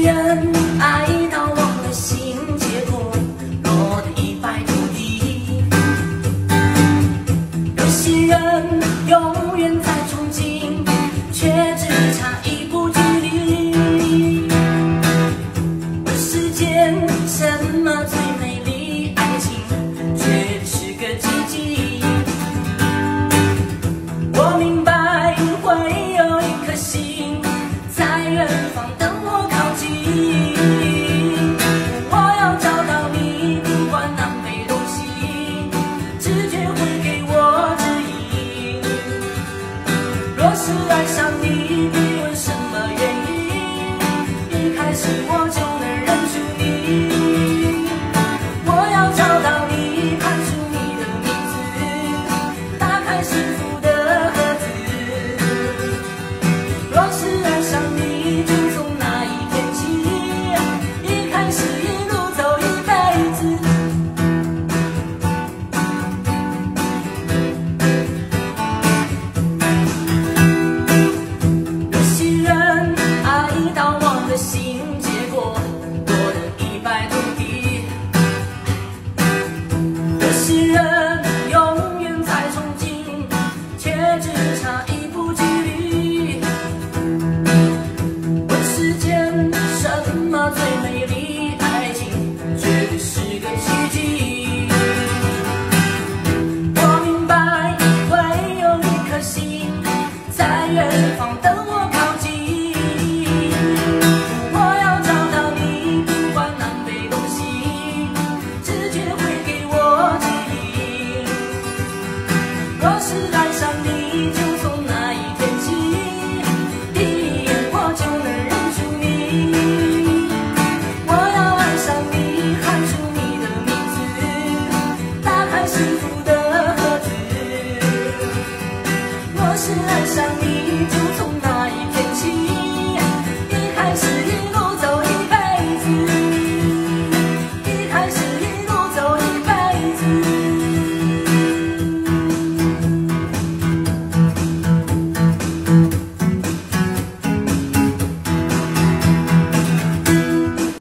人爱到忘了心，结果落得一败涂地。有些人永远在憧憬，却只差一步距离。问世间什么最美丽？爱情却是个奇迹。我明白会有一颗心在远方等我靠近，我要找到你，不管南北东西，直觉会给我指引。若是爱上你，别问什么原因，一开始我就能认出你。我要找到你，喊出你的名字，打开幸福的盒子。若是爱上你，就从那一天起，一开始一路走一辈子。有些人爱到忘了心，